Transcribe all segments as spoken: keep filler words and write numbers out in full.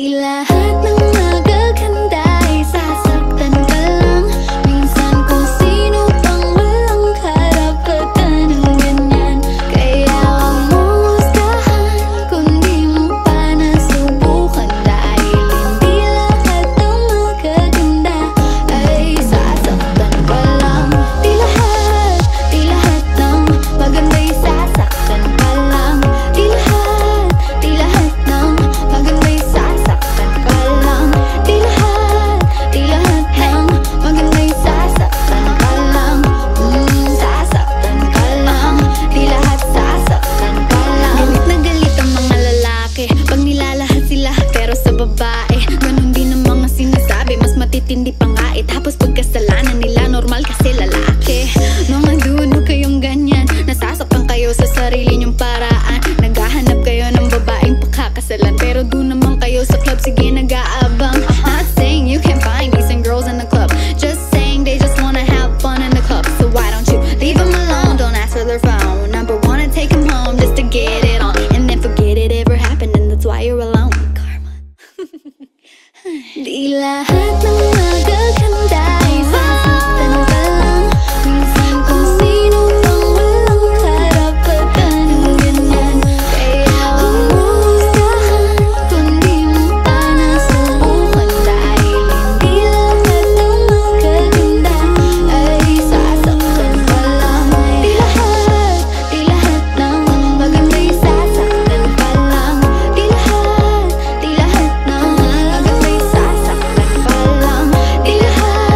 Di lahat ng magaganda ay sasaktan ka lang. Minsan kung sino pang walang karapatan ng ganyan. Kaya huwag mo husgahan kung di mo pa nasubukan. Dahil hindi lahat ng magaganda ay sasaktan ka lang. Di lahat, di lahat ng maganda'y sasaktan ka lang. Di lahat, di lahat ng maganda'y sasaktan ka lang. Di lahat, di lahat ng maganda'y sasaktan ka lang. Mm, sasaktan ka lang. Di lahat sasaktan ka lang. Galit na galit ang mga lalaki pag nilalahat sila pero sa babae ganun din ang mga sinasabi, mas matitindi pa nga eh. Tapos pagkasalanan nila normal kasi lalaki. Mga dude, huwag kayong ganyan. Nasasaktan kayo sa sarili nyong paraan. Naghahanap kayo ng babaeng pakakasalan pero doon naman kayo sa club, sige nag-aabang. Not saying you can't find decent girls in the club, just saying they just wanna have fun in the club. So why don't you leave them alone, don't ask for their phone number, wanna take them home just to get it on, and then forget it ever happened, and that's why you're alone. Karma. Di lahat ng magaganda ay sasaktan ka lang. Minsan kung sino pang walang karapatan ng ganyan. Kaya huwag mo husgahan kung di mo pa nasubukan. Dahil hindi lahat ng magaganda ay sasaktan ka lang. Di lahat, di lahat ng maganda'y sasaktan ka lang. Di lahat, di lahat ng maganda'y sasaktan ka lang. Di lahat,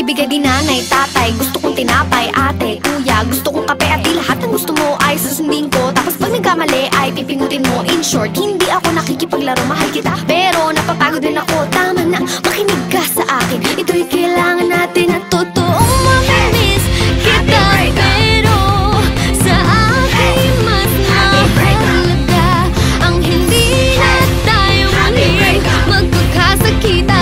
ibigay din nanay, tatay. Gusto kong tinapay, ate, kuya. Gusto kong kape at di lahat ng gusto mo ay susundin ko. Tapos pag nagkamali ay pipingutin mo. In short, hindi ako nakikipaglaro, mahal kita, pero napapagod din ako. Tama na, makinig ka sa akin. Ito'y kailangan natin at totoong mamimiss kita. Pero sa akin mas mahalaga ang hindi na tayo muling magkakasakitan.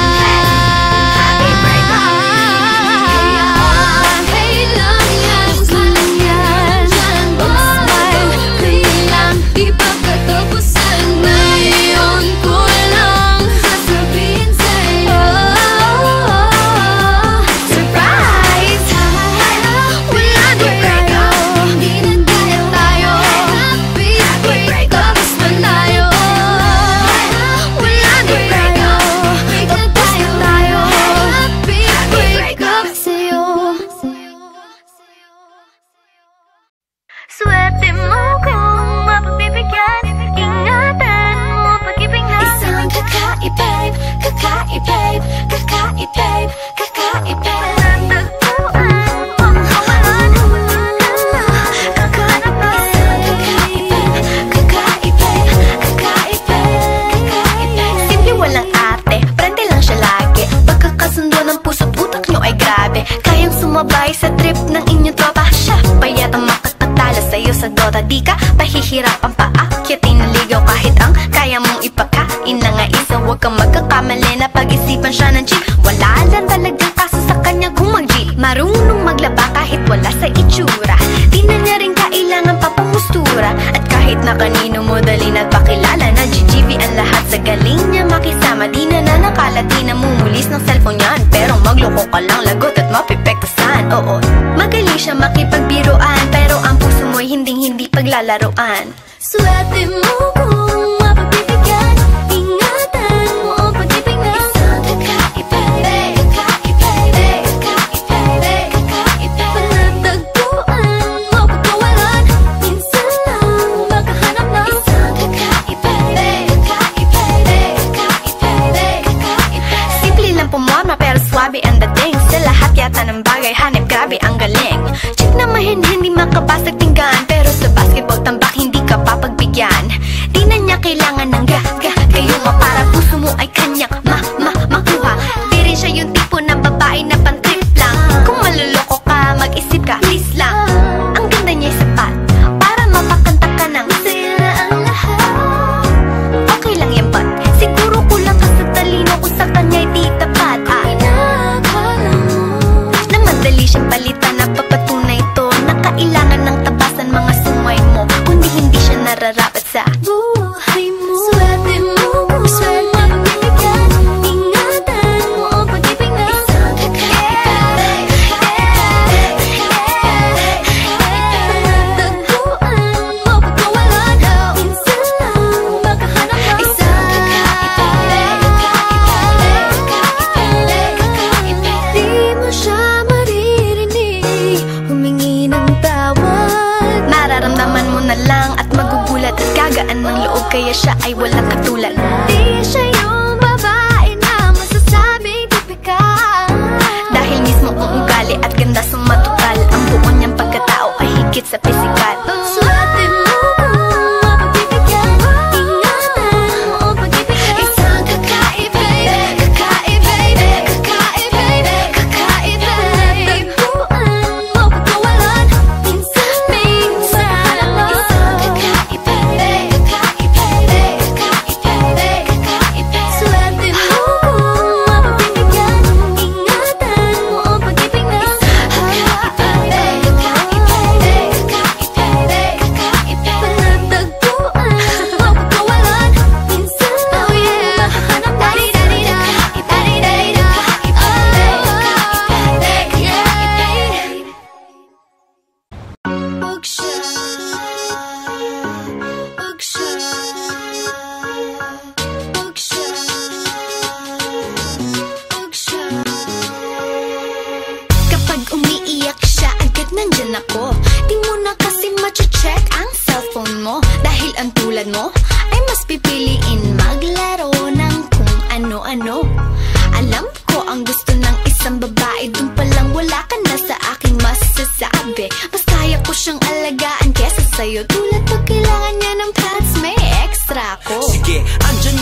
Swerte mo kung mapagbibigyan, ingatan mo pag-ibig na isang kakaibig, kakaibig, kakaibig, kakaibig. Natagpuan ang kawalan, kakaibig, kakaibig, kakaibig, kakaibig. Simple walang ate, prende lang siya lagi. Pagkakasundo ng puso't utak nyo ay grabe. Kayang sumabay sa trip ng inyong tropa. Siya payat ang makatala sa'yo sa Dota. Di ka pahihirapan pa akyatin ng ligaw kahit ang kaya mong ipakain na nga isa. Huwag kang magkakamali na pag-isipan siya ng cheap. Wala lang talagang kaso sa kanya kung mag-G. Marunong maglaba kahit wala sa itsura. Di na niya rin kailangan papamustura. At kahit na kanino mo dalhin at pakilala na G G V ang lahat sa galing niya makisama. Di na na nakalat, di na mumulis ng cellphone yan. Pero magloko ka lang, lagot at mapipektasan. Oo, magaling siya makipagbiruan, pero ang puso mo'y hinding-hindi paglalaruan. Swerte mo kung mapagbibigyan, ingatan mo ang pag-ibig na isang kakaibig, kakaibig, kakaibig, kakaibig. Panatagpuan mo pagkawalan, minsan lang makahanap ng isang kakaibig, kakaibig, kakaibig, kakaibig. Simple lang pumorma pero swabe ang dating. Sa lahat yata ng bagay hanip, grabe ang galing. Chick na mahin, hindi makabasag tinggan, pero sa basketball tambak hindi ka papagbigyan. Di na niya kailangan ng ga-ga kayo mo para puso mo ay kanyang ma-ma-makuha. Di rin siya yung tipo ng babae na pan-trip lang. Kung maluloko ka, mag-isip ka, please lang. Ang ganda niya'y sapat para mapakanta ka ng sila ang lahat. Okay lang yan but siguro kulang ka sa talino kung sa kanya'y di tapat. At Pinakala mo na madali siyang palitan na papatunay ito na kailangan ng tabasan mga sumay mo, kundi hindi siya nararapat sa buhay mo. Swerte mo kung mapagbibigyan, ingatan mo ang pag-ibig na isang kakaibig, kakaibig, panatagpuan mo pagkawalan, minsan lang makahanap ng isang kakaibig, kakaibig, kakaibig, kakaibig. Di mo siya maririnig humingi ng tawad. Mararamdaman mo na lang at magugulat at gagaan ng loob, kaya siya ay walang katulad. Di siya yung babae na masasabing tipikal, Dahil mismo ang ugali at ganda sumatotal, ang buo niyang pagkatao ay higit sa pisikal. swerte mo kung mapagbibigyan, ingatan mo ang pag-ibig na isang kakaibig, kakaibig, kakaibig, kakaibig. Panatagpuan mo pagkawalan, minsan minsan lang isang kakaibig, kakaibig, kakaibig, kakaibig.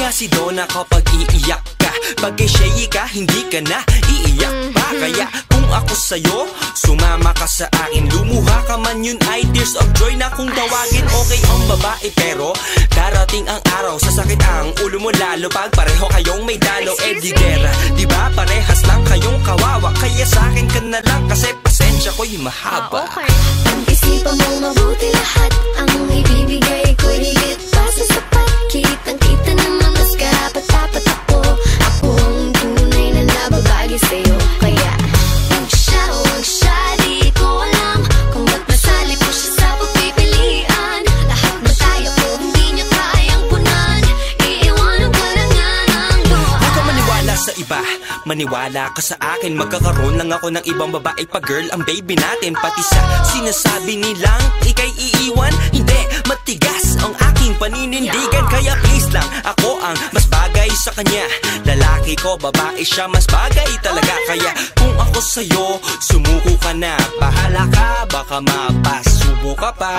nga si Donna kapag iiyak ka, pag shady ka, hindi ka na iiyak pa. Kaya kung ako sa'yo, sumama ka sa akin. Lumuha ka man, yun ay tears of joy na kung tawagin. Okay ang babae pero darating ang araw, sasakit ang ulo mo lalo pag pareho kayong may dalo. Eh di gera, di ba parehas lang kayong kawawa? Kaya sa akin ka na lang kasi pasensya ko'y mahaba. Okay. Pag-isipan mo mabuti lahat, ang ibibigay ko'y higit pa sa sapat. Kitang-kita naman mas karapat-dapat ako. Ako ang tunay na nababagi sa'yo. Kaya huwag siya, huwag siya, di ko alam kung ba't nasali ko siya sa pagpipilian. Lahat na tayo ko, hindi niya kayang punan. Iiwanan ka lang nga ng luha. Huwag ka maniwala sa iba, maniwala ka sa akin. Magkakaroon lang ako ng ibang babae pa girl, ang baby natin. Pati sa sinasabi nilang ika'y iiwan, hindi, matigas ang aking paninindigan. Kaya please lang, ako ang mas bagay sa kanya. Lalaki ko, babae siya, mas bagay talaga. Kaya kung ako sa'yo, sumuko ka na. Bahala ka, baka mapasubo ka pa.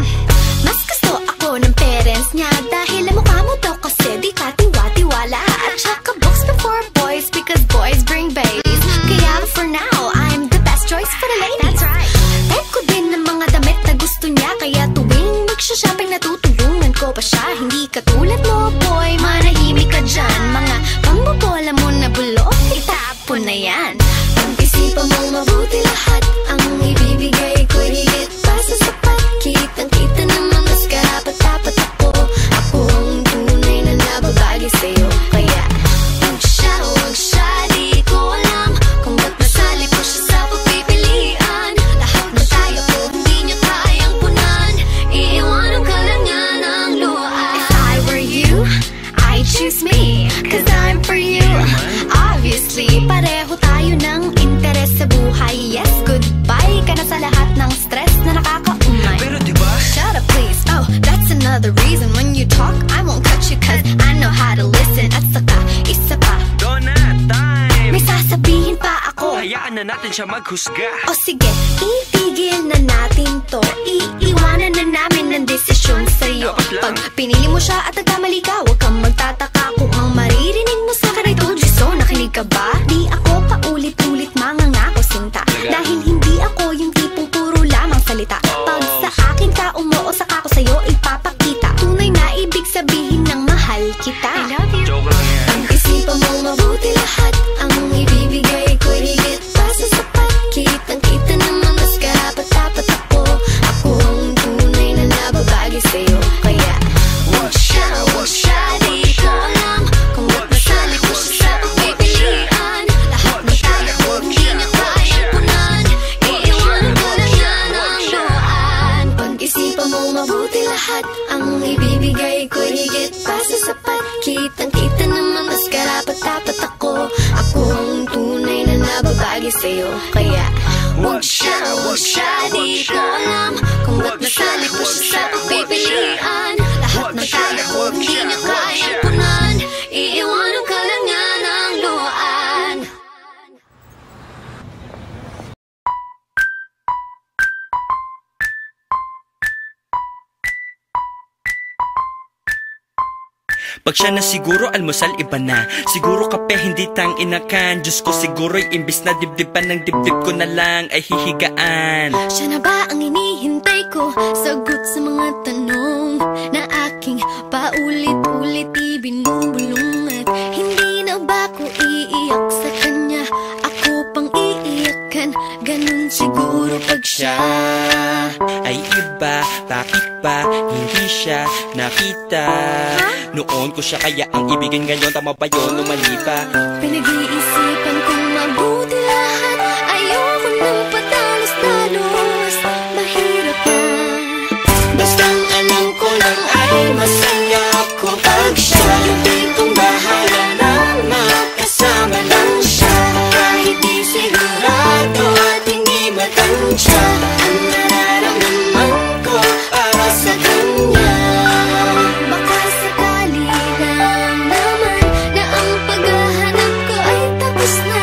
Mas gusto ako ng parents niya dahil ang mukha mo daw kasi di ka tiwa-tiwala. At saka books before boys because boys bring babies. Kaya for now, I'm the best choice for the ladies. That's right. Type ko din ng mga damit na gusto niya, kaya tuwing magsha-shopping natutulungan ko pa siya. Hindi katulad mo boy, manahimik ka dyan. Mga pambobola mo na bulok, itapon na yan. Pag-isipan mo mabuti lahat, ang ibibigay ko'y higit pa sa sapat. Kitang-kita naman mas karapat-dapat ako. Ako ang tunay na nababagi sa'yo. Kaya huwag siya, huwag siya, di ko alam kung ba't nasali ko siya sa pagpipilian. Lahat na tayo ko, hindi niya kayang punan. Iiwanan ka lang nga ng luhaan. If I were you, I'd choose me, cause I'm for you. Obviously, pareho tayo ng interes sa buhay. Yes, goodbye ka na sa lahat ng stress na nakakaumay. Pero diba, Shut up please, oh, that's another reason when you talk, I won't cut you cause I know how to listen. At saka, isa pa, Donna, time! may sasabihin pa Oh, ako. hayaan na natin siya maghusga. O sige, itigil na natin to. Iiwanan na namin ng desisyon sa'yo. Dapat lang. Pag pinili mo siya at nagkamali ka, huwag kang magtataka kung ang maririnig mo sa akin ay told you so. Nakinig ka ba? Di ako paulit-ulit mangangako sinta. Dahil hindi ako yung tipong puro lamang salita. Pag sa akin ka umuo, saka ko sa'yo ipapakita tunay na ibig sabihin ng mahal kita. I love you. Joke lang yan. Pag-isipan mo mabuti lahat, ang ibibigay ko'y higit pa sa sapat. Kitang-kita naman mas karapat-dapat ako. Ako ang tunay na nababagi sa'yo. Kaya huwag siya, huwag siya, di ko alam kung ba't nasali ko siya sa pagpipilian. Lahat na tayo ko, hindi niya kayang punan. Iiwanan ka lang nga ng luhaan. Pag-isipan mo mabuti lahat, ang ibibigay ko'y higit pa sa sapat. Kitang-kita naman mas karapat-dapat ako. Ako ang tunay na nababagi sa'yo. Kaya huwag siya, huwag siya, di ko alam kung ba't nasali ko siya sa pagpipilian. Lahat na tayo ko, hindi niya kayang punan. Iiwanan ka lang nga ng luhaan. Pag siya na siguro, almusal iba na. Siguro kape, hindi tang inakan. Diyos ko siguro'y imbis na dibdiban ng dibdib ko na lang ay hihigaan. Siya na ba ang inihintay ko? Sagot sa mga tanong na aking paulit-ulit ibinubulong. At hindi na ba ko iiyak sa kanya? Ako pang iiyakan. Ganun siguro pag siya Ay iba, bakit ba hindi siya nakita? Noon ko siya kaya ang ibigin, ngayon tama ba yun o mali ba? pinag-iisipan kong mabuti lahat. Ayoko nang padalos-dalos. Mahirap na. Bastang alam ko lang ay masaya ako pag siya yung tipong bahala na makasama lang siya. Kahit di sigurado at hindi matansya, ang nararamdaman ko para sa kanya. Baka sakali lang naman na ang paghahanap ko ay tapos na.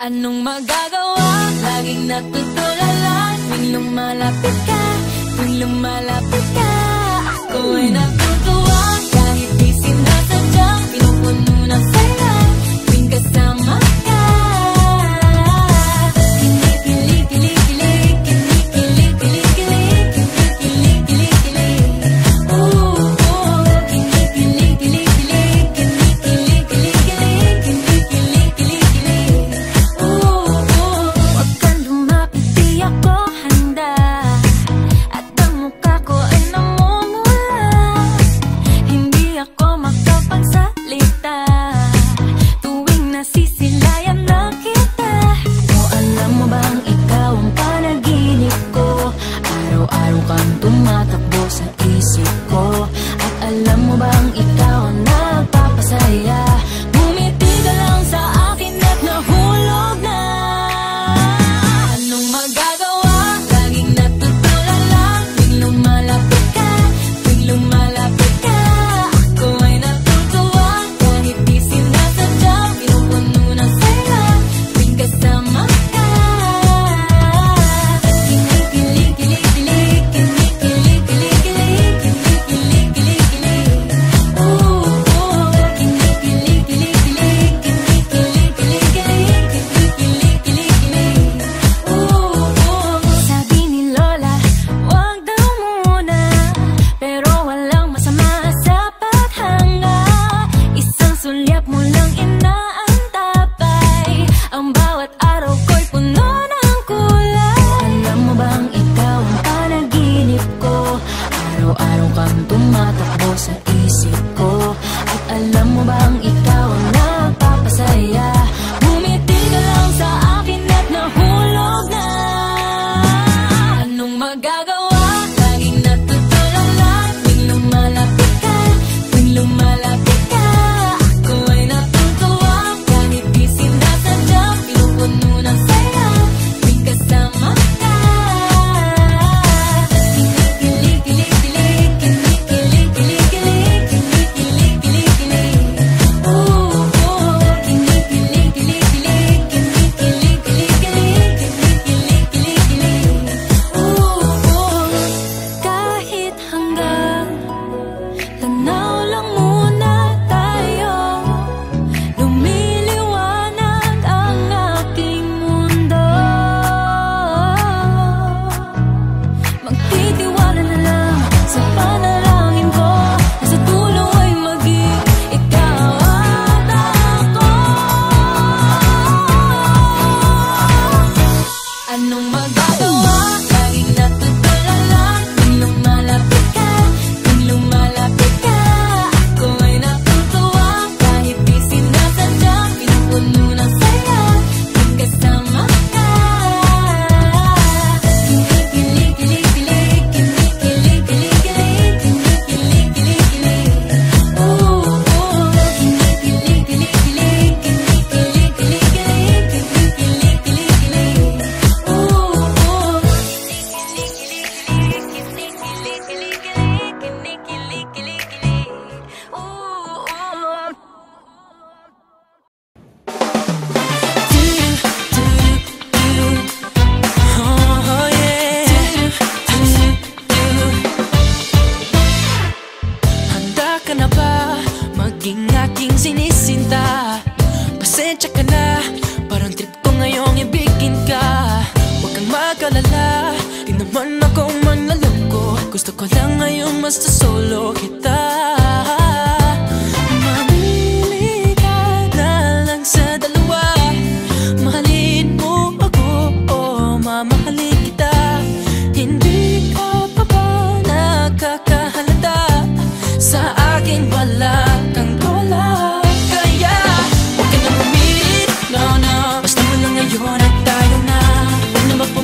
Anong magagawa? Laging natutulala tuwing lumalapit ka, tuwing lumalapit ka. Ako ay natutuwa kahit di sinasadyang pinupuno ng saya tuwing kasama ka.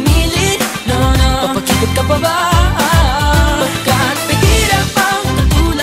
Papakipot ka pa ba? Pagkat may hirap ang katulad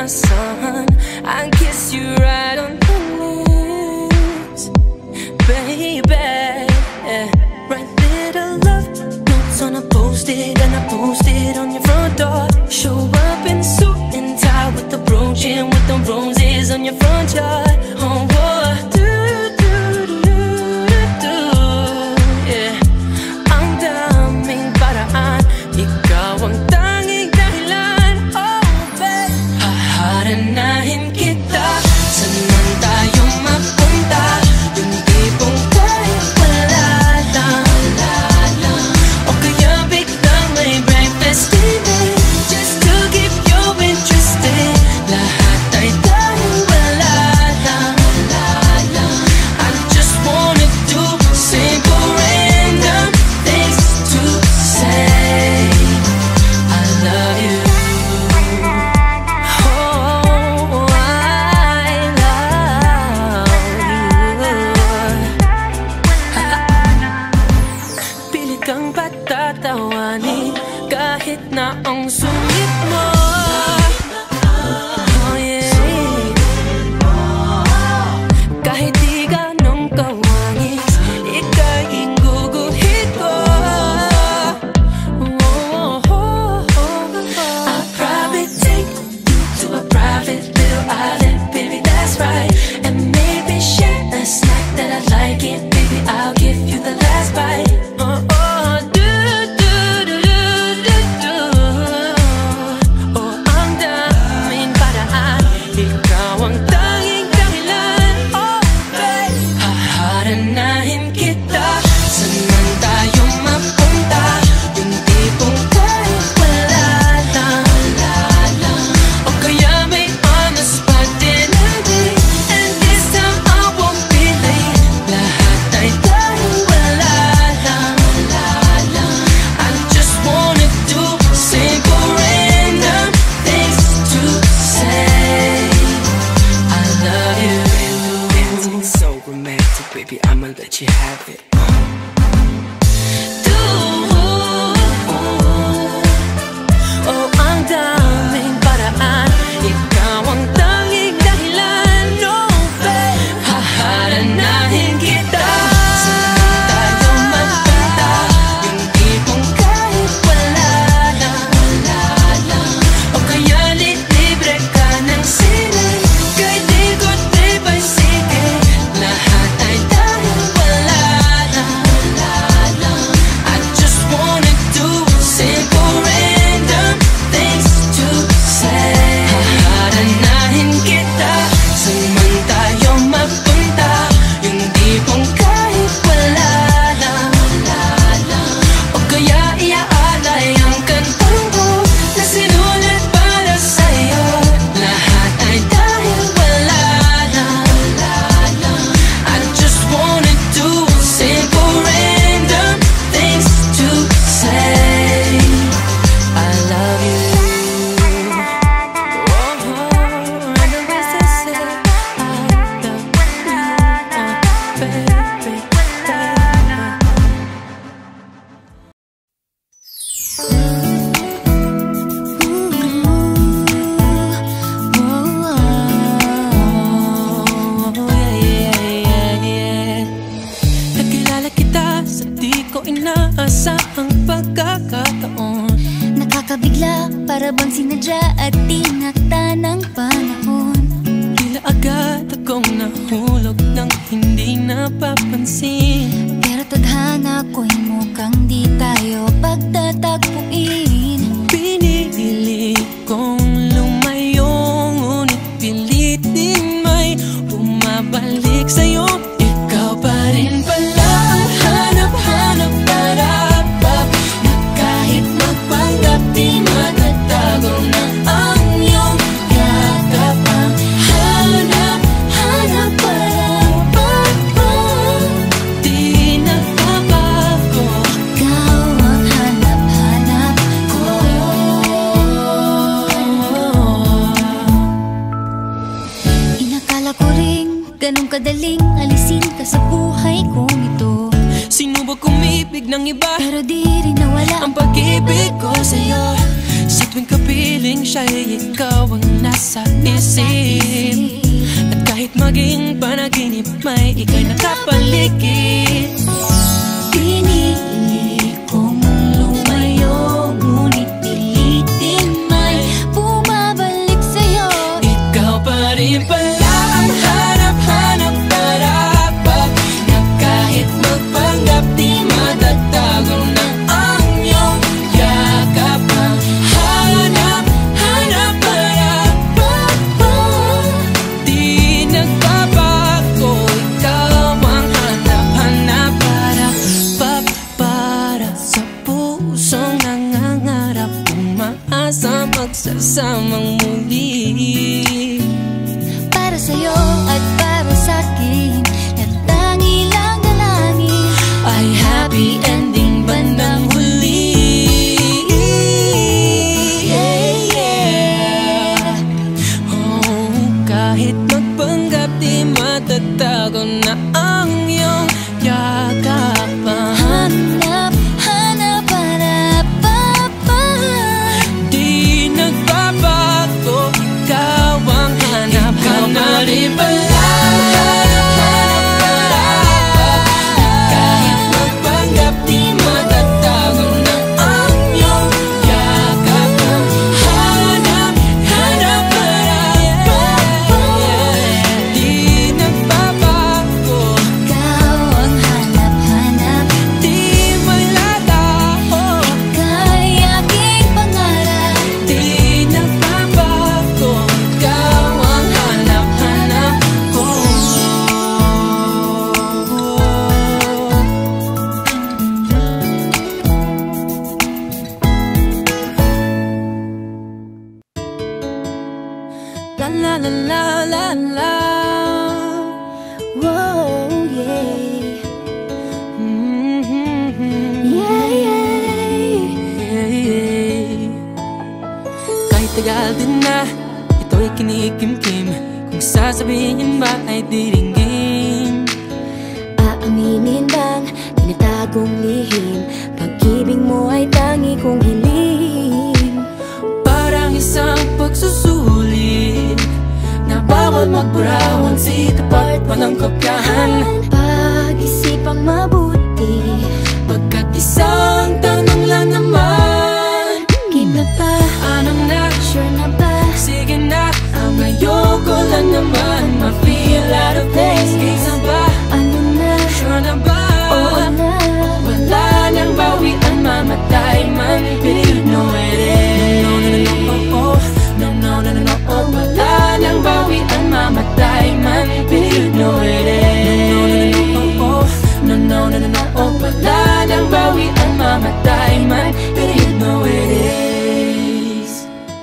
inaasahan. I'll kiss you right on the lips, baby. Write little love notes on a post-it, and I post it on your front door. Show up in suit and tie with the brooch and with the roses on your front yard. Oh, boy. Do, do, do, do, do. Yeah. Ang daming paraan, ikaw ang tanging dahilan. Oh, babe, haharanahin kita. Saan man tayo mapunta? Yung tipong kahit wala lang, o kaya biglang may breakfast dinner, just to keep you interested. Lahat ay dahil wala lang. I just wanna do simple random things to say I love you. Oh, I love you. Pilit kang patatawanin kahit na ang sungit mo. Oh, yeah. Kahit di ganong kawangis, ika'y guguhit ko. Oh, oh, oh, oh. I'll probably take you to a private little island, baby, that's right. And maybe share a snack that I like it, baby, I'll give you the last bite. Oh, oh, do, do, do, do, do, do. Oh, ang daming paraan, ikaw ang tanging dahilan. Oh, babe, haharanahin kita. Saan man tayo mapunta? Yung tipong kahit wala lang, o kaya may on-the-spot dinner date, and this time I won't be late. Lahat ay dahil wala lang. I just wanna do simple random things to say I love you. Dancing so romantic, baby, I'ma let you have it. Do, oh, ang daming paraan, ikaw ang tanging dahilan. No, babe, haharanahin kita. Saan tayo magpunta? Yung tipong kahit wala lang, o kaya libre ka ng sine, kahit ikot di bicycle. Lahat ay dahil wala lang. I just wanna do simple random things to say haharanahin kita. Saan man tayo mapunta? Yung tipong kahit wala lang, o kaya iaalay ang kantang ko na sinulat para sa'yo. Lahat ay dahil wala lang. I just wanna do simple random things to say I love you. Oh, random ways to say I love you, oh, baby, baby. Nakilala kita sa di ko inaasahang pagkakataon. Nakakabigla, para bang sinadya at tinakta ng panahon. Tila agad akong nahulog nang hindi napapansin. Pero tadhana ko'y mukhang di tayo pagtatagpuin. Pinili kong lumayo, ngunit pilit din may bumabalik sa'yo. Ikaw pa rin pala ang hanap-hanap para-pap, na kahit magpanggap di matatago na ang iyong yakap. Ang hanap-hanap para-pap, di nagbabago. Ikaw ang hanap-hanap ko. Inakala ko ring ganun kadaling alisin ka sa buhay kong ito. Sinubok umibig ng iba, Pero di rin nawala ang pag-ibig ko sa'yo. Sa tuwing kapiling siya'y ikaw ang nasa sa isip. At kahit maging panaginip, may ika'y nakapaligid. Pinili kong lumayo, ngunit pilitin may bumabalik sa'yo. Ikaw pa rin pala ang hanap-hanap karapat, na kahit magpanggap di matatago na ang iyong yakap. Ang hanap-hanap karapat, di nagbabago. Ikaw ang hanap-hanap karapat, para sa pusong nangangarap, umaasa magsasamang muli. Para sa'yo at para sa'kin, at tangi lang dalangin Ay happy ending bandang huli. Yeah, yeah. Oh, kahit magpanggap di matatago na ang iyong yakap. Hanap, hanap, hanap, papa. Di nagbabago, ikaw ang hanap. Ikaw na rin pala hanap-hanap karapat, kahit magpanggap di matatago na ang iyong yakap. Ang hanap-hanap karapat, di nagbabago. Ikaw ang hanap, hanap. Di malalaho, Ika'y aking pangarap. di nagbabago. Ikaw ang hanap-hanap ko. La la la la la la. Whoa, yeah. Mhm. Yeah, yeah. Kahit tagal din na, ito'y kinikimkim. Kung sasabihin ba ay diringgin. Aaminin bang tinatagong lihim, pag-ibig mo ay tangi kong hiling. Parang isang pagsusulit na bawal magburawan, sitapat walang kopyahan. Pag-isipang mabuti, Pagkat isang tanong lang naman, keep na ba? anong na? Sure na ba? Sige na, ang ayoko lang naman ma-feel out of place. Kaysa ba? Ano na? Sure na ba? Oo na. Wala nang bawian, mamatay man, but you know it is. No, no, no, no, no, oh. No, no, no, no, no, oh. Wala nang bawian, mamatay man, but you know it is. No, no, no, no, no, oh. No, no, no, no, no, oh. Wala nang bawian, mamatay man, but you know it is.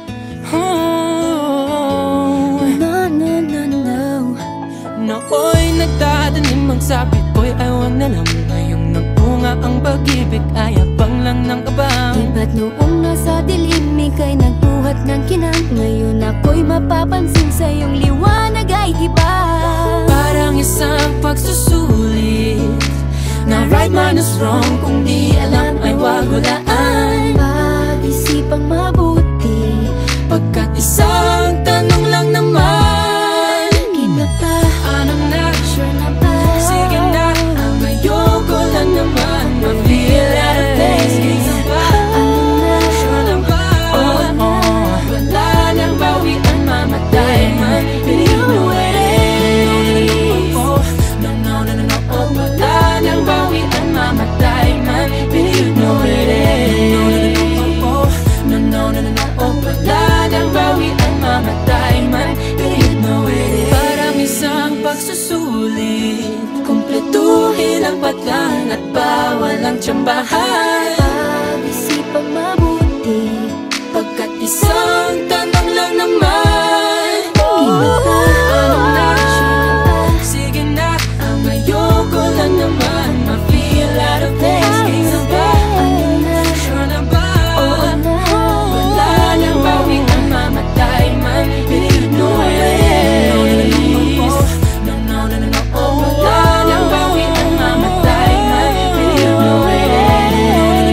Oh. No, no, no, no. Nooy nagdadanim ang sapit ko'y ayaw na lang. Ngayong nagbunga ang pag-ibig ay abang lang ng kabang. Di ba't noong nasa dilim ika'y nagbuhat ng kinang, ngayon ako'y mapapansin sa iyong liwanag ay iba. Parang isang pagsusulit na right minus wrong, kung di alam ay wag hulaan. Pag-isipang mabuti, Pagkat isang tanong lang naman, keep na ba? anong na? Sure na ba? Sige na, ang ayoko lang naman ma-feel out of place. Kaysa ba? Ano na? Sure na ba? Oo na. Wala nang bawian, mamatay man, but you know it is. No, no, no, no, no, oh. Wala nang bawian, mamatay man, but you know it is. No, no, no, no, no, oh. Wala nang bawian, mamatay man, but you know it is. Parang isang pagsusulit, kumpletuhin ang patlan at bawal ang tsambahan. Pag-isipang mabuti, Pagkat isang tanong lang naman, keep na ba? anong na? Sure na ba? Sige na, ang ayoko lang naman ma-feel out of place. Kaysa ba? Ano na? Sure na ba? Oo na. Wala nang bawian, mamatay man, but you know it is. No, no, no, no, no, oh. Wala nang bawian, mamatay man, but you know it is.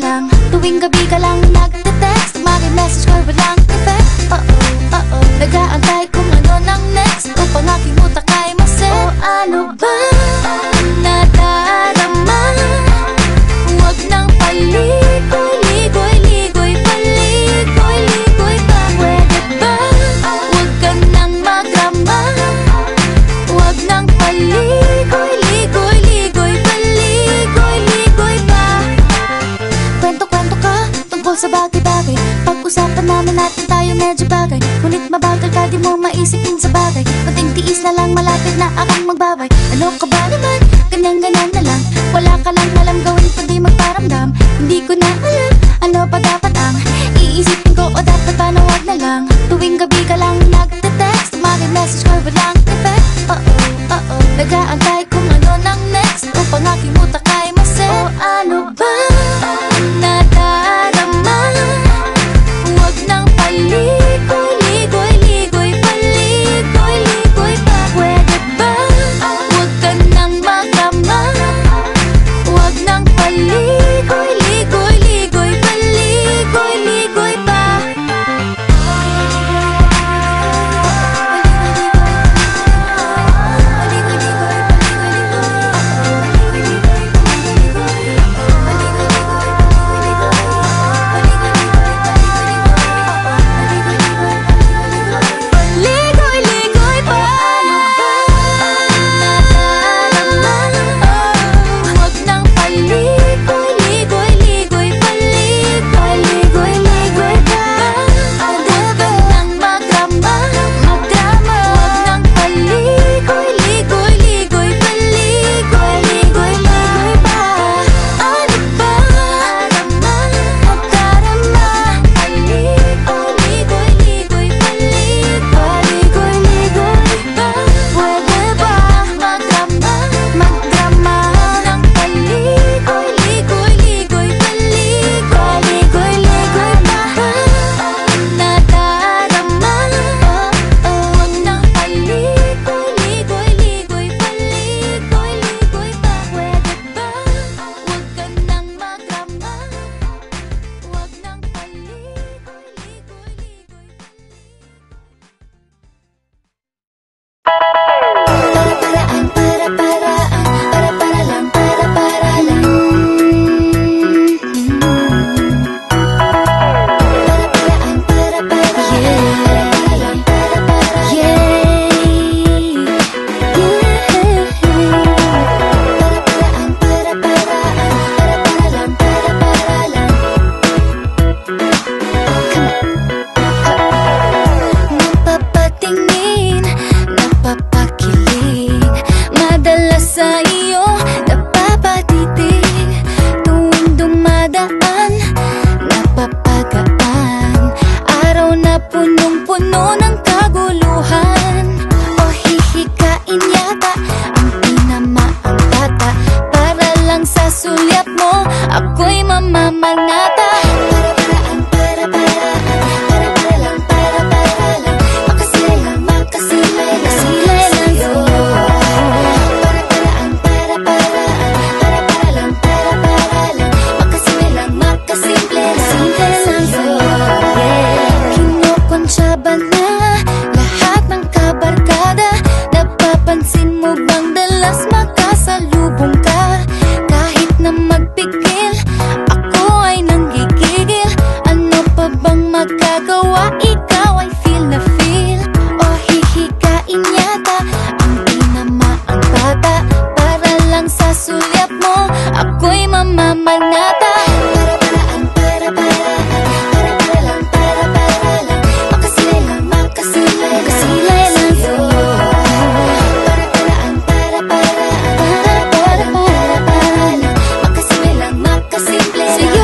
lang. Tuwing gabi ka lang nagte-text, magi-message ko walang effect. Uh-oh, uh-oh, nag-aantay kung ano nang next. Upang aking utak ay maset. O ano ba nadarama? Huwag nang paligoy-ligoy, ligoy, paligoy-ligoy pa. Pwede ba? Huwag ka nang magrama. Huwag nang paligoy-ligoy, ligoy, paligoy-ligoy pa. Kwento-kwento ka tungkol sa bagay-bagay. Pag-usapan namin natin tayo medyo bagay. Ngunit mabagal ka, di mo maisipin sa bagay. Kunting tiis na lang, malapit na akong magbabay. Ano ka ba naman? Ganyan-ganyan na lang. Wala ka lang alam gawin kundi magparamdam. Hindi ko na alam, ano pa dapat ang iisipin ko o dapat ba na wag na lang. Tuwing gabi ka lang nagte-text, magi-message ko walang effect. Uh-oh, uh-oh, nag-aantay kung ano nang next. Upang aking utak ay maset. O ano ba nadarama? Huwag nang paligoy-ligoy, ligoy, paligoy-ligoy pa. Pwede ba? Huwag ka nang magrama. Huwag nang paligoy-ligoy, ligoy, paligoy-ligoy pa. Ligoy-ligoy pa. Huwag nang paligoy-ligoy, ligoy, paligoy-ligoy pa. Huwag ka nang magrama. Huwag nang paligoy-ligoy, ligoy, paligoy-ligoy pa. Ano ba? Magdarama. Paligoy-ligoy, paligoy-ligoy pa. Pwede ba magrama? Magrama ng paligoy-ligoy, ligoy, paligoy-ligoy pa. Nadarama. Huwag nang paligoy-ligoy, ligoy, paligoy-ligoy pa. Pwede ba? Huwag ka nang magrama. Huwag nang paligoy-ligoy, Para-paraan, para-paraan, para-para lang, para-para lang. Para-paraan, para-para, yeah. Para-para, yeah. Para-paraan, para-paraan, para-para lang, para-para lang. Napapatingin, napapakilig, madalas sa iyo napapatitig. Tuwing dumadaan, napapagaan. Araw na punong-puno ng kaguluhan. O hihikain yata ang pinamaang bata. Para lang sa sulyap mo, ako'y mamamanata. Para-paraan, para-paraan, para-para lang, para-para lang. Makasilay lang, makasilay, masilay lang sa'yo. Para-paraan, para-paraan, para-para lang, para-para lang. Makasilay lang, makasimple, masilay lang sa'yo. Kinukonsyaba na lahat ng kabarkada. Napapansin mo bang dalas makasalubong ka? Kahit na magpigil, ako ay nanggigigil. Ano pa bang magagawa? Ikaw ay feel na feel. O hihikain yata ang pinamaang bata. Para lang sa sulyap mo, ako'y mamamanata. Para-paraan, para-paraan, para-para lang, para-para lang. Makasilay lang, makasilay, masilay lang sa'yo. Para-paraan, para-paraan, para-para, para-para lang. Makasilay lang, makasimple sa'yo.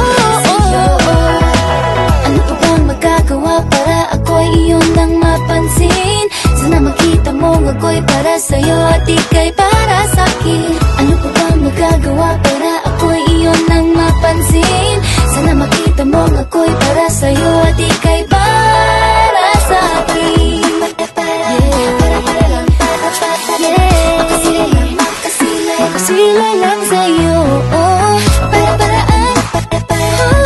Ano pa bang magagawa para ako'y iyon nang mapansin? Sana makita mo ako'y para sa'yo at ika'y para sa'kin. Ano pa bang magagawa para ako'y iyon nang mapansin? Sana makita mo ako'y para sa'yo at ika'y para sa'kin. Yeah, para-para lang, para-para, yeah. Makasilay lang, makasilay, masilay lang sa'yo. Para-paraan, para-para.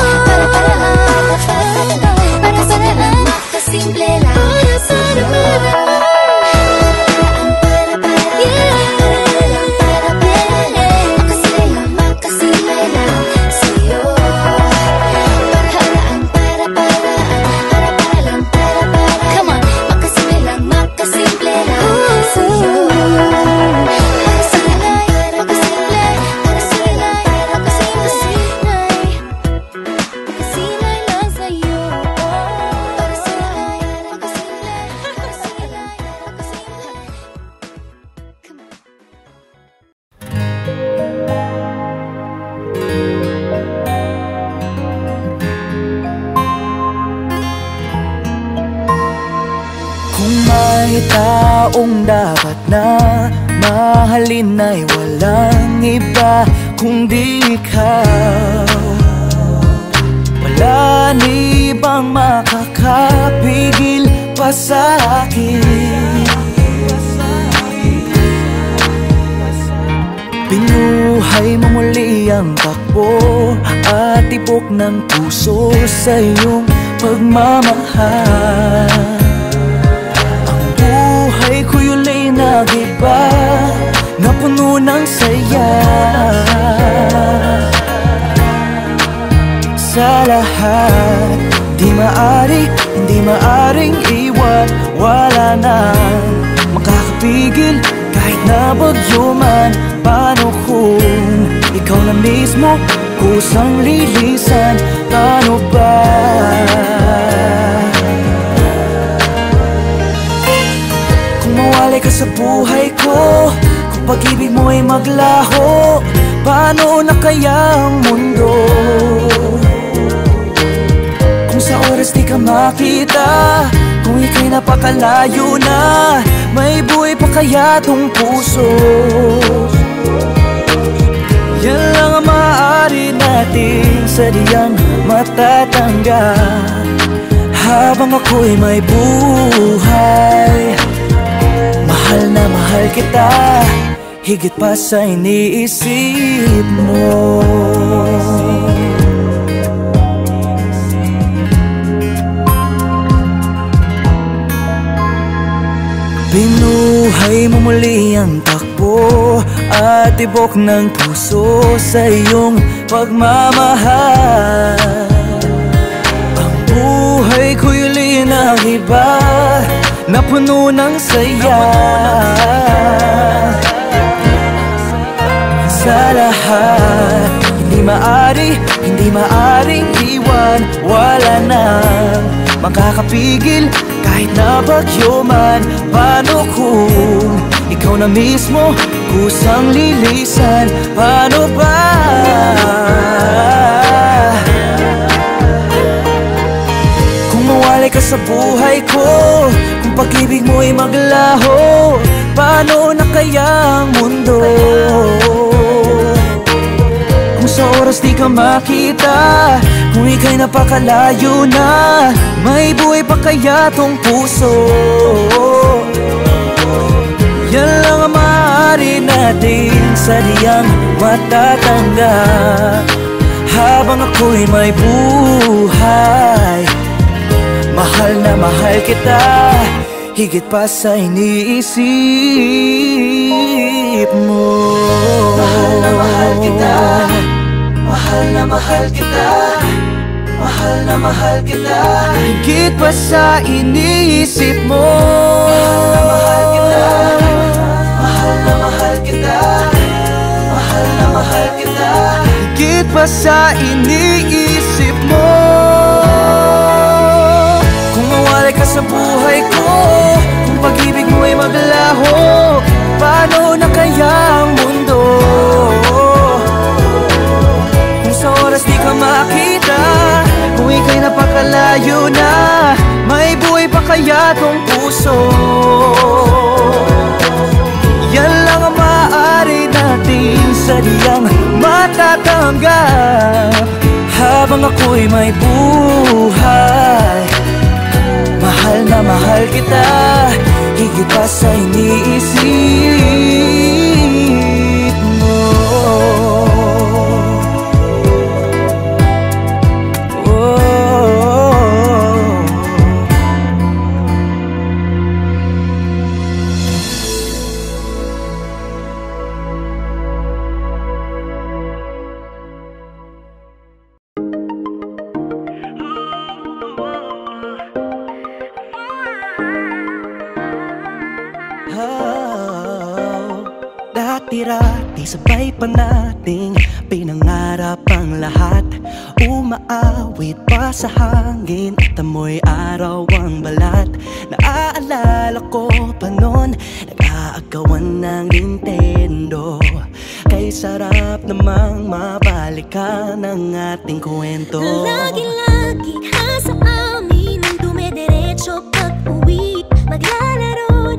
May taong dapat na mahalin ay walang iba kundi ikaw. Wala ni bang makakapigil pa sa akin. Pinuhay mo muli ang takbo at tibok ng puso sa iyong pagmamahal. Ang buhay ko'y ulay nag-iba na puno ng saya. Sa lahat, di maari, hindi maaring iwan. Wala nang makakapigil kahit na bagyo man. Paano kung ikaw na mismo kusang lilisan? Paano ba? Kung mawalay ka sa buhay ko, kung pag-ibig mo ay maglaho, paano na kaya ang mundo? Kung sa oras di ka makita, kung ika'y napakalayo na, may buhay pa kaya tong puso? Yan lang ang maaari nating sadyang matatanggap habang ako'y may buhay. Mahal na mahal kita, higit pa sa iniisip mo. Binuhay mo muli ang takbo at tibok ng puso sa iyong pagmamahal. Ang buhay ko'y uli nag-iba na puno ng saya. Sa lahat, hindi maari, hindi maaring iwan. Wala nang makakapigil kahit na bagyo man. Paano kung ikaw na mismo kusang lilisan? Paano ba? Kung mawalay ka sa buhay ko, kung pag-ibig mo ay maglaho, paano na kaya ang mundo? Kung sa oras di ka makita, kung ika'y napakalayo na, may buhay pa kaya tong puso? Yan lang ang maaari natin sadyang matatanggap habang ako'y may buhay. Mahal na mahal kita, higit pa sa iniisip mo. Mahal na mahal kita, mahal na mahal kita, mahal na mahal kita, higit pa sa iniisip mo. Mahal na mahal kita, mahal na mahal kita, higit pa sa iniisip mo. Kung mawalay ka sa buhay ko, kung pag-ibig mo ay maglaho, paano na kaya ang mundo? Kung sa oras di ka makita, kung ika'y napakalayo na, may buhay pa kaya tong puso? Yan lang ang maaari natin sadyang matatanggap habang ako'y may buhay. Mahal na mahal kita, higit pa sa iniisip mo. Dati-rati sabay pa nating pinangarap ang lahat. Umaawit pa sa hangin at amoy araw ang balat. Naaalala ko pa noon, nag-aagawan ng Nintendo. Kay sarap namang mabalikan ang ating kwento. Lagi-lagi ka sa amin ang dumediretso pag-uwi. Maglalaro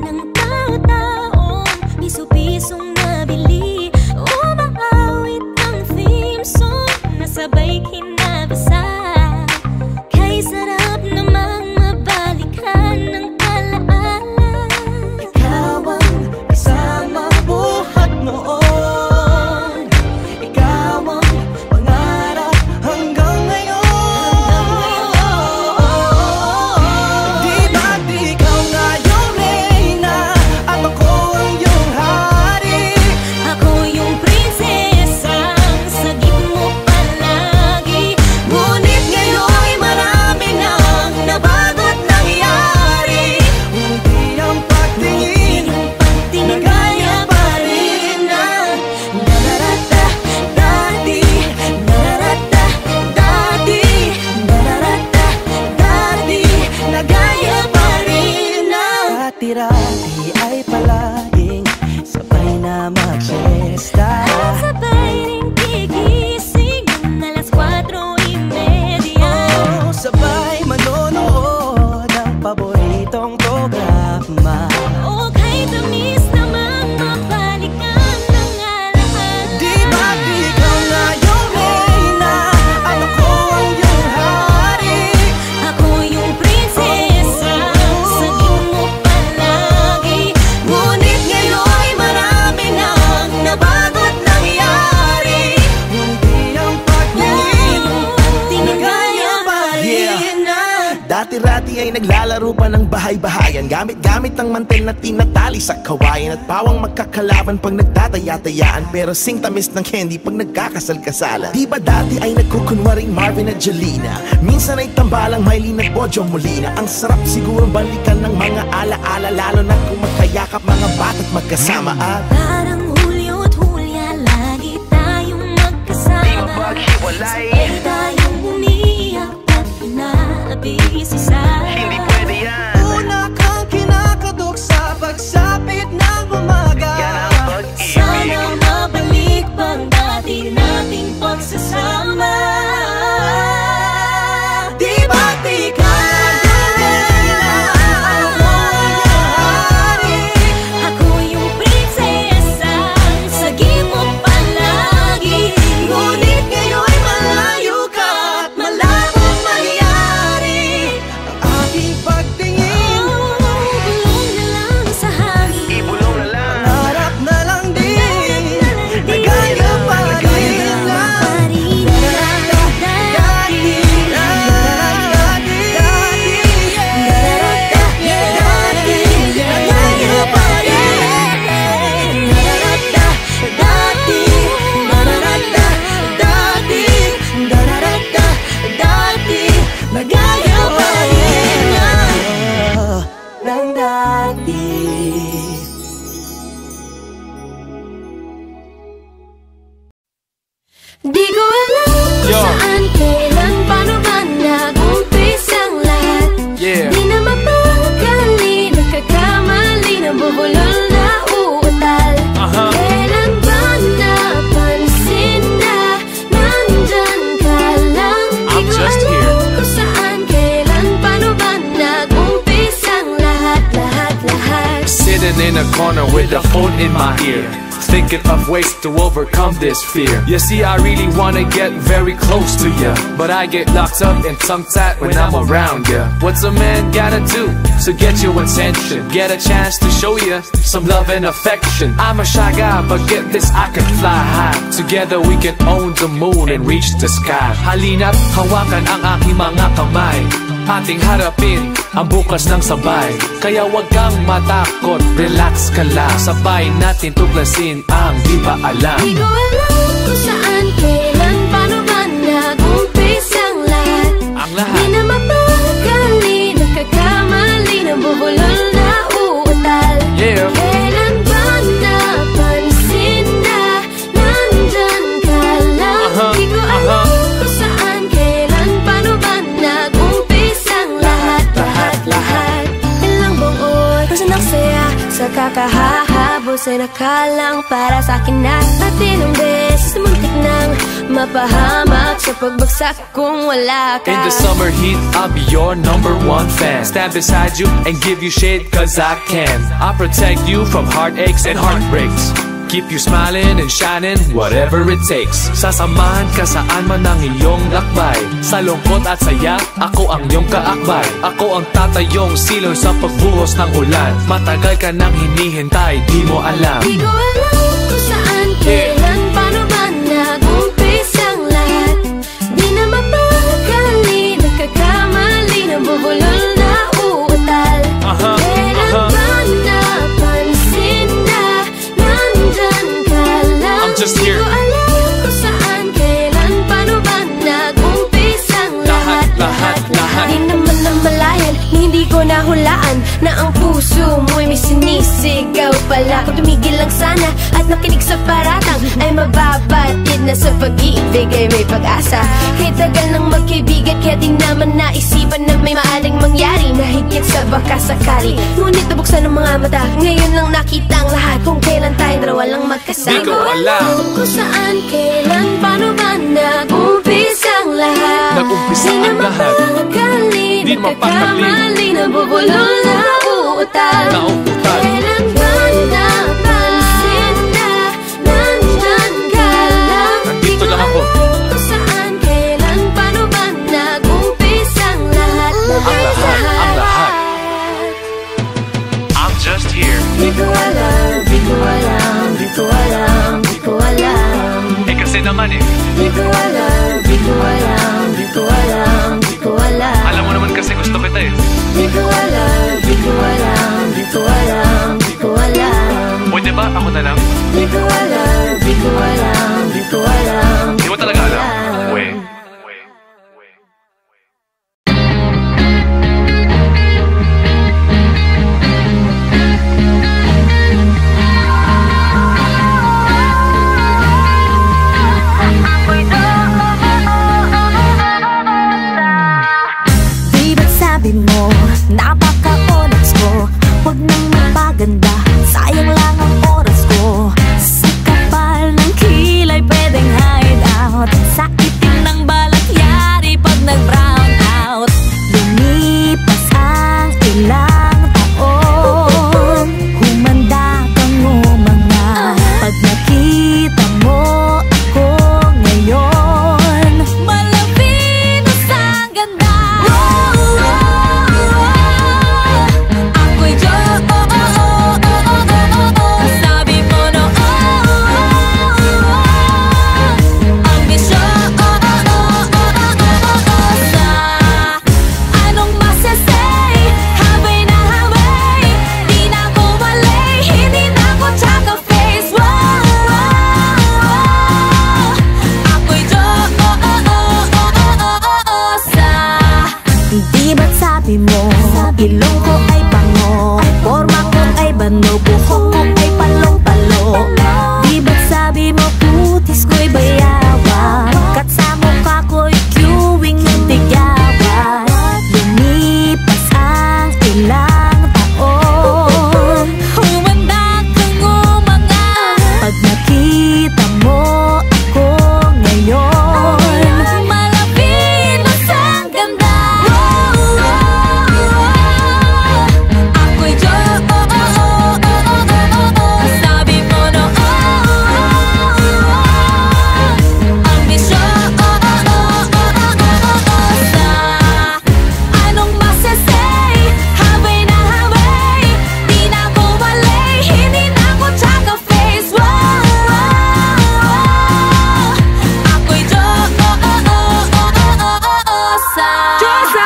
dati-rati ay naglalaro pa ng bahay-bahayan, gamit-gamit ang mantel na tinatali sa kawayan, at pawang magkakalaban pag nagtataya-tayaan, pero sing tamis ng candy pag nagkakasal-kasalan. Di ba dati ay nagkukunwaring Marvin at Jolina, minsan ay tambalang Mylene at Bojo Molina. Ang sarap siguro balikan ng mga ala-ala, lalo na kung magkayakap mga bata't magkasama. At parang Hulyo at Hulya, lagi tayong magkasama. Di maghiwalay, sabay tayong umiyak at pinabis isa. hindi pwede yan. Una kang kinakadok sa pagsapit ng umaga. Yan ang pag-ibig. Sana mabalik pang dati nating pagsasama. Di ba di ka ako yung prinsesa, sagip mo palagi. ngunit ngayon'y malayo ka at malabong mangyari ang aking pagtingin. Bulong na lang sa hangin, Ibulong na lang. Harap na lang din, nagaya pa rin lang. Dati, dati, dati, dati, nagaya pa rin. Dati, dararata, dati, dararata, dati, nagaya pa rin ng dati. di ko alam kung Yo. saan, kailan, paano ba nag-umpisa ang lahat. Yeah. Di na mapagkali, nagkakamali, nabubulol na uutal. Aha. Kailan ba napansin na nandyan ka lang? Di I'm ko just alam here. kung saan, kailan, paano ba nag-umpisa ang lahat, lahat, lahat. Sitting in a corner with the phone in my ear, thinking of ways to overcome this fear. You see, I really wanna get very close to ya, but I get locked up and tongue-tied when I'm around ya. What's a man gotta do to get your attention? Get a chance to show ya some love and affection. I'm a shy guy, but get this, I can fly high. Together we can own the moon and reach the sky. Halina't hawakan ang aking mga kamay, ating harapin ang bukas ng sabay. Kaya wag kang matakot, relax ka lang, sabay natin tuklasin ang di pa alam. Di ko alam kung saan, kailan, paano ba nag-umpisa ang lahat. Ang Di lahat. na mapagkali, nagkakamali, nabubulol na uutal. Yeah. Kailan ba napansin na nandyan ka lang? Aha, Di ko alam aha. kung saan, kailan, paano ba nag-umpisa ang lahat, lahat, lahat. Ilang buong oras na nagsaya sa kakahahabol sa'y nakalang para sa'kin na at ilang beses muntik nang mapahamak sa pagbagsak kung wala ka. In the summer heat, I'll be your number one fan. Stand beside you and give you shade cause I can. I'll protect you from heartaches and heartbreaks. Keep you smiling and shining, whatever it takes. Sasamahan ka saan man ang iyong lakbay. Sa lungkot at saya, ako ang iyong kaakbay. Ako ang tatayong silong sa pagbuhos ng ulan. Matagal ka nang hinihintay, di mo alam. Di ko alam kung saan, kailan, paano ba nag-umpisa ang lahat. Di na mapagkali, nagkakamali, nabubulol na uutal. Aha, Kailan aha. ba napansin na nandyan ka lang? I'm just Di here. ko alam kung saan, kailan, paano ba nag-umpisa ang lahat, lahat, lahat. Di naman namalayan, hindi ko nahulaan na ang puso mo'y may sinisigaw pala. Kung tumigil lang sana at nakinig sa paratang, ay mababatid na sa pag-ibig ay may pag-asa. Kahit tagal ng magkaibigan, kaya di naman naisipan na may maaring mangyari na higit sa baka sakali. Ngunit nabuksan ng mga mata, ngayon lang nakita ang lahat, kung kailan tayo dalawa lang magkasama. Di ko alam kung saan, kailan, paano ba nag-umpisa ang lahat. Nag-umpisa Di na ang lahat. mapakali, Di mapakali. nagkakamali, nabubulol na uutal. Nauutal. Kailan ba napansin na nandyan ka lang? Nandito lang ako. Kung saan, kailan, paano ba nag-umpisa ang lahat, Ang lahat, ang lahat. I'm just here. Di ko alam, di ko alam, di ko alam, di ko alam. Eh kasi naman eh, Di ko alam, di ko alam, di ko alam, di ko alam. alam mo naman kasi gusto kita eh. sabi mo, ilong ko ay bango, forma ko ay bano, buhok ko ay palong-palo. Di ba't sabi mo putis ko'y bayawan, kat sa mukha ko'y queuing ng tigawan. Lumipas ang ilang taon, humanda kang umangat. Pag nakita mo ako ngayon, malapinos ang ganda. Ako'y Diyos, sabi mo no, ang misyon. Anong masasay? Habay na habay, di na ko malay, hindi na ko tsaka face. Ako'y Diyosa, Diyosa.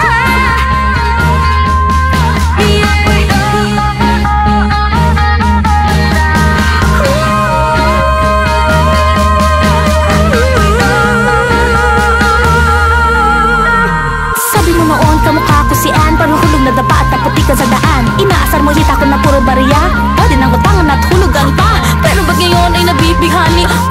Sabi mo noon kamukha ko si Ann, parang hulog na dapa at naputi ka sa daan. Inaasar mo hita ko na puro bariya, pwede nang utangan at hulugan pa. Pero ba't ngayon ay nabibighani?